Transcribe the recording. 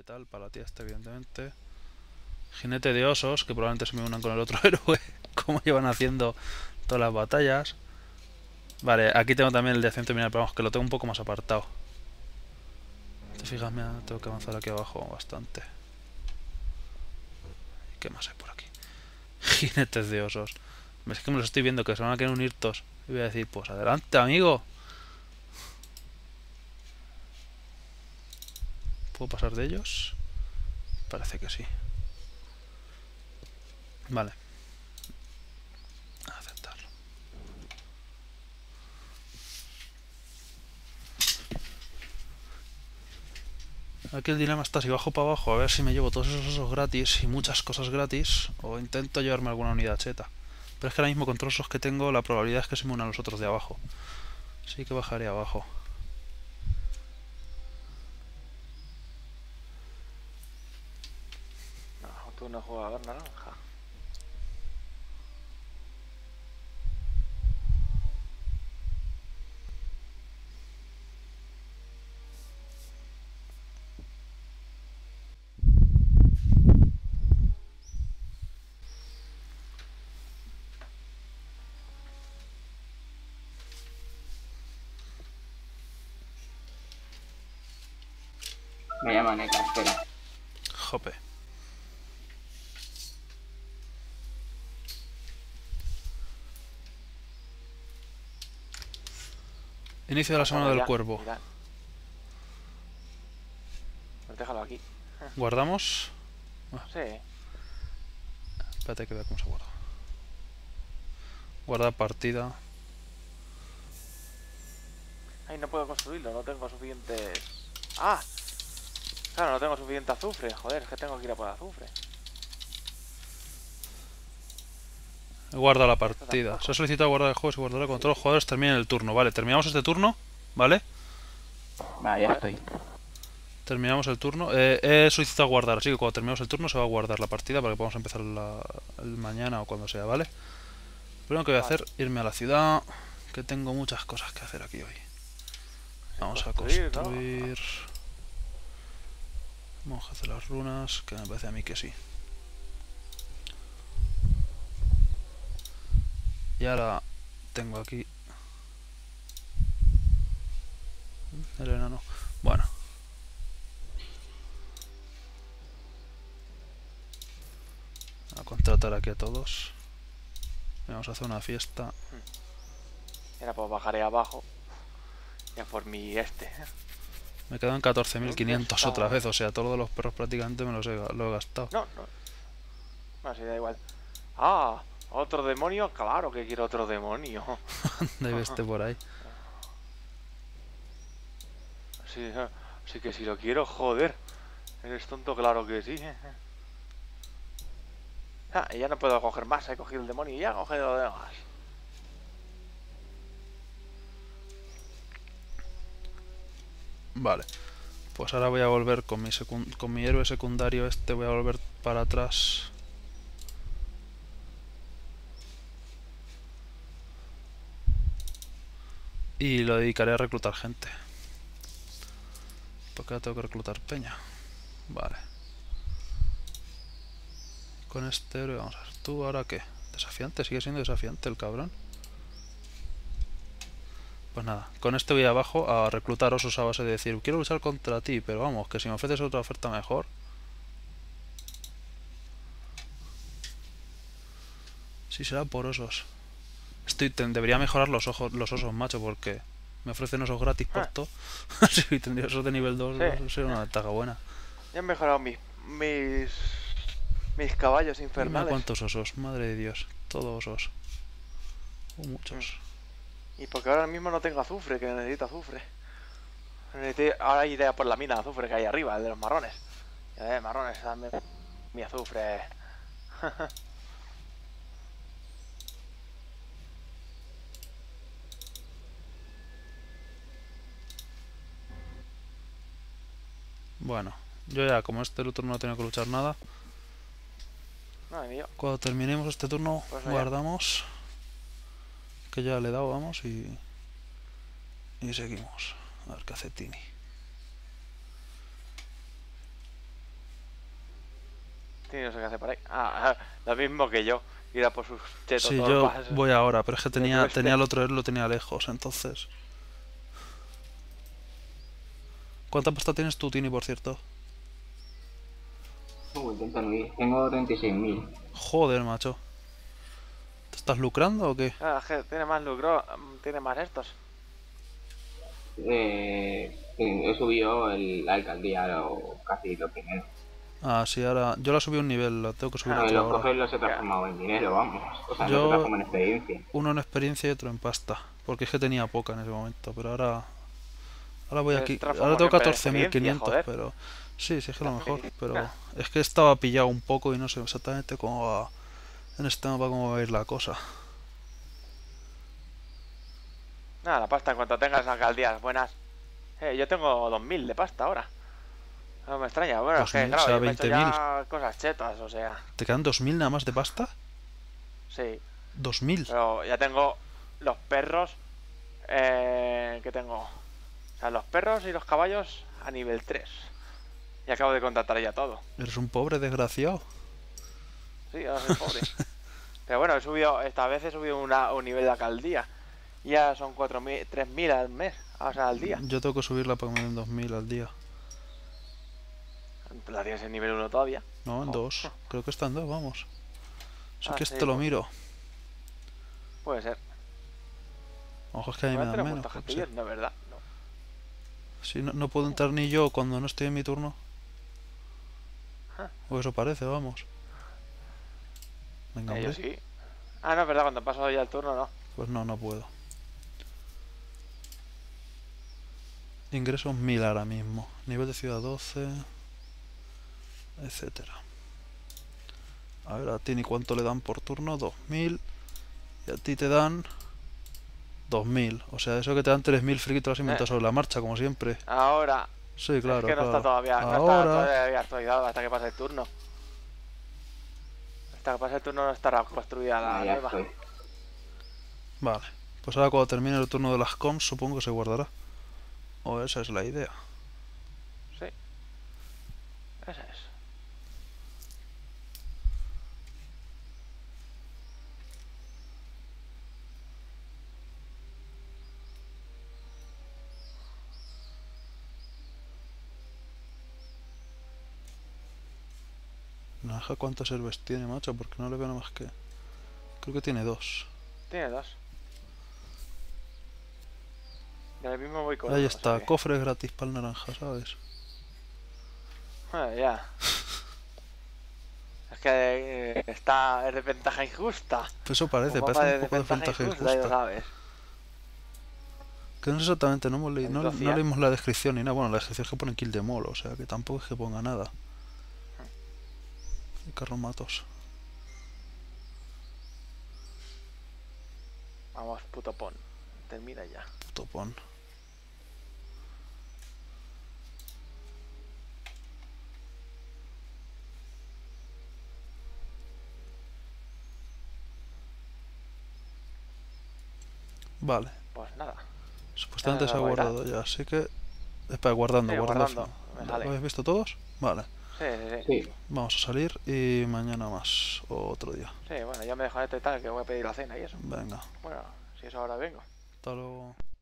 letal para la tía esta, evidentemente. Jinete de osos, que probablemente se me unan con el otro héroe, como llevan haciendo todas las batallas. Vale, aquí tengo también el de acción terminal, pero vamos, que lo tengo un poco más apartado. ¿Te fijas? Mira, tengo que avanzar aquí abajo bastante. ¿Qué más hay por aquí? Jinetes de osos. Es que me los estoy viendo, que se van a querer unir todos. Y voy a decir, pues adelante, amigo. ¿Puedo pasar de ellos? Parece que sí. Vale. A aceptarlo. Aquí el dilema está si bajo para abajo, a ver si me llevo todos esos osos gratis y muchas cosas gratis, o intento llevarme alguna unidad cheta. Pero es que ahora mismo con todos los osos que tengo, la probabilidad es que se me unan los otros de abajo. Así que bajaré abajo. No, tú no jugador naranja. Me llaman Eka, espera. Jope. Inicio de la semana del cuervo. Mirad. Pues déjalo aquí. ¿Guardamos? Sí. Espérate que vea cómo se guarda. Guardar partida. Ay, no puedo construirlo, no tengo suficientes... ¡Ah! Claro, no tengo suficiente azufre. Joder, es que tengo que ir a por azufre. Guarda la partida. Se ha solicitado guardar el juego y se guardará cuando todos los jugadores terminen el turno. Vale, terminamos este turno. ¿Vale? Vale, ya estoy. Terminamos el turno. He solicitado guardar, así que cuando terminemos el turno se va a guardar la partida para que podamos empezar el mañana o cuando sea, ¿vale? Lo primero que voy a hacer, irme a la ciudad, que tengo muchas cosas que hacer aquí hoy. Vamos a construir... Monjes de las runas, que me parece a mí que sí. Y ahora tengo aquí... El enano. Bueno. A contratar aquí a todos. Vamos a hacer una fiesta. Y ahora pues bajaré abajo. Ya por mi Me quedan 14.500 otra vez, o sea, todos los perros prácticamente me los lo he gastado. No, no. No, sí, da igual. ¡Ah! ¿Otro demonio? Claro que quiero otro demonio. Debe estar por ahí. Sí, sí que si lo quiero, joder. Eres tonto, claro que sí. Ah, y ya no puedo coger más, he cogido el demonio y ya he cogido lo demás. Vale. Pues ahora voy a volver con mi héroe secundario este, voy a volver para atrás. Y lo dedicaré a reclutar gente. Porque ahora tengo que reclutar peña. Vale. Con este héroe vamos a ver. ¿Tú ahora qué? ¿Desafiante? ¿Sigue siendo desafiante el cabrón? Pues nada, con este voy abajo a reclutar osos a base de decir quiero luchar contra ti, pero vamos, que si me ofreces otra oferta mejor. Sí, será por osos. Debería mejorar los osos, macho, porque me ofrecen osos gratis por todo. Si tendría osos de nivel 2, Sí. sería una ventaja buena. Ya han mejorado mis caballos Dime infernales. cuántos osos, madre de Dios. Todos osos. Muchos. Y porque ahora mismo no tengo azufre, que necesito azufre. Ahora iré a por la mina de azufre que hay arriba, el de los marrones. Ya marrones, dame mi azufre. Bueno, yo ya, como este turno no tengo que luchar nada. Madre mía. Cuando terminemos este turno, Pues allá. guardamos. Que ya le he dado, vamos, y seguimos. A ver qué hace Tini. Tini no sé qué hace por ahí. Ah, lo mismo que yo. Ir a por sus chetos Sí, todos yo los voy ahora, pero es que tenía este. el otro lo tenía lejos, entonces. ¿Cuánta pasta tienes tú, Tini, por cierto? Intento no ir. Tengo 36.000. Joder, macho. ¿Te estás lucrando o qué? Ah, es que tiene más lucro, tiene más estos. He subido la alcaldía casi lo primero. Ah, sí, ahora. Yo la subí un nivel, la tengo que subir otro Los ahora. cofres los he transformado en dinero, vamos. O sea, no se Yo, transforman en experiencia. uno en experiencia y otro en pasta. Porque es que tenía poca en ese momento, pero ahora. Ahora voy aquí. Ahora tengo experiencia, 14.500, joder. pero. Sí, sí, es que lo mejor. Pero Nah. es que estaba pillado un poco y no sé exactamente cómo va. En este mapa cómo va a ir la cosa. Nada, la pasta en cuanto tengas alcaldías buenas. Yo tengo 2000 de pasta ahora. No me extraña, bueno, es que 2000, claro, o sea, yo me he hecho 20.000. ya cosas chetas, o sea, ¿Te quedan 2.000 nada más de pasta? sí. 2.000. Pero ya tengo los perros que tengo. O sea, los perros y los caballos a nivel 3. Y acabo de contratar ya todo. Eres un pobre desgraciado. Sí, ahora soy pobre. Pero bueno, esta vez he subido un nivel de alcaldía. Ya son 4.000, 3.000 al mes, o sea, al día. Yo tengo que subirla para que me den 2.000 al día. La tienes en nivel 1 todavía. No, en 2. Creo que está en 2, vamos. Si Ah, quieres sí, te lo pues. miro. Puede ser. A lo mejor es que a mí me dan Tenemos menos. muchos yo qué sé. castillos, no, ¿verdad? No. Si no puedo entrar ni yo cuando no estoy en mi turno. Ah. O eso parece, vamos. Venga, Yo hombre. sí. Ah, no, es verdad, cuando paso ya el turno no. Pues no puedo. Ingresos 1000 ahora mismo. Nivel de ciudad 12. Etcétera. A ver, a Tini cuánto le dan por turno. 2000. Y a ti te dan 2000. O sea, eso que te dan 3000 friquitos lo has inventado sobre la marcha, como siempre. Ahora. Sí, claro, Es que no claro. está todavía, no está Ahora. todavía actualizado hasta que pase el turno. Hasta que pase el turno no estará construida la Ya nueva. estoy. Vale. Pues ahora cuando termine el turno de las comms, supongo que se guardará. O esa es la idea. Sí. Esa es. Naranja, ¿cuántos herbes tiene, macho? Porque no le veo nada más que... Creo que tiene 2. Tiene 2. Y ahora mismo voy con Ahí uno, está, o sea cofre gratis para el naranja, ¿sabes? ya. Es que es de ventaja injusta. Pues eso parece, Un mapa parece de un poco de desventaja ventaja injusta, ya lo injusta. sabes. Que no sé exactamente, no, hemos leído, no Entonces, leímos la descripción ni nada. Bueno, la descripción es que pone kill de molo, o sea que tampoco es que ponga nada. Y carromatos. vamos, puto pon. Termina ya. Puto pon. Vale. Pues nada. Supuestamente Ya se ha lo irá. guardado ya, así que... Espera, guardando, Sí, guardando. guardando, me ¿Lo sale. habéis visto todos? Vale. Sí, sí, sí. Sí. Vamos a salir y mañana más. O otro día. Sí, bueno, ya me dejo esto y tal, que voy a pedir la cena y eso. Venga. Bueno, si eso ahora vengo. Hasta luego.